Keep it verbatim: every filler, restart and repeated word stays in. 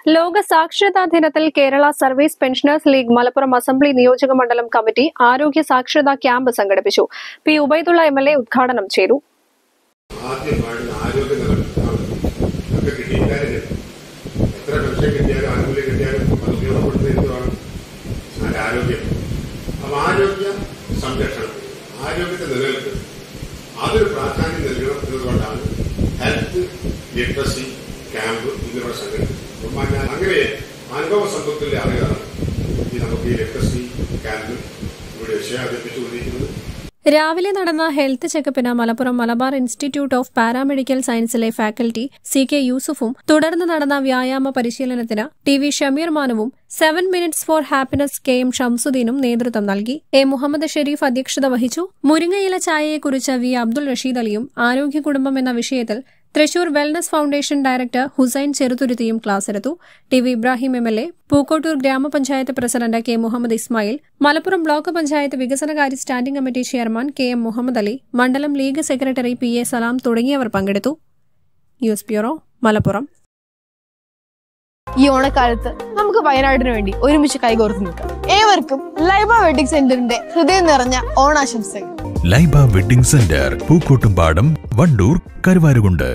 ലോക സാക്ഷരതാ ദിനത്തിൽ Kerala service pensioners league Malappuram assembly നിയോജക മണ്ഡലം കമ്മിറ്റി ആരോഗ്യ സാക്ഷരതാ ക്യാമ്പ് സംഘടിപ്പിച്ചു. P Ubaidulla M L A ഉദ്ഘാടനം ചെയ്തു. അതൊരു പ്രാധാന്യം നൽകണം എന്നതുകൊണ്ടാണ് ഹെൽത്ത് ലിറ്ററസി ക്യാമ്പ് ഇതിലൂടെ സംഘടിപ്പിച്ചത്. അങ്ങനെ അനുഭവ സമ്പത്തിലെ ആളുകളാണ് ഈ നമുക്ക് ഈ ലിറ്ററസി ക്യാമ്പിൽ ഇവിടെ വിഷയം അവതരിപ്പിച്ചുകൊണ്ടിരിക്കുന്നത്. രാവിലെ നടന്ന ഹെൽത്ത് ചെക്കപ്പിന് Malappuram Malabar institute of paramedical സയൻസിലെ ഫാക്കൽറ്റി സി കെ യൂസുഫും തുടർന്ന് നടന്ന വ്യായാമ പരിശീലനത്തിന് ടി വി ഷമീർ മാനുവും seven minutes for happiness K M ഷംസുദ്ദീനും നേതൃത്വം നൽകി. എ മുഹമ്മദ് ഷെരീഫ് അധ്യക്ഷത വഹിച്ചു. മുരിങ്ങയില ചായയെക്കുറിച്ച് വി അബ്ദുൾ റഷീദ് അലിയും ആരോഗ്യ കുടുംബം എന്ന വിഷയത്തിൽ Thrissur wellness foundation director Hussain ചെറുതുരുത്തിയും ക്ലാസെടുത്തു. T V Ibrahim M L A, Pookkottur grama panchayat president K Muhammad Ismail, Malappuram block panchayat വികസനകാര്യ standing committee chairman K M Muhammad Ali, മണ്ഡലം league secretary P A Salam തുടങ്ങിയവർ പങ്കെടുത്തു. News bureau, Malappuram. ഈ ഓണക്കാലത്ത് നമുക്ക് വയനാടിനു വേണ്ടി ഒരുമിച്ച് കൈകോർത്ത് നിൽക്കാം. ഏവർക്കും ലൈബ വെഡിംഗ് സെന്ററിന്റെ ഹൃദയം നിറഞ്ഞ ഓണാശംസകൾ. Laiba wedding centre, Pookkottumpadam, Wandoor, Karuvarakundu.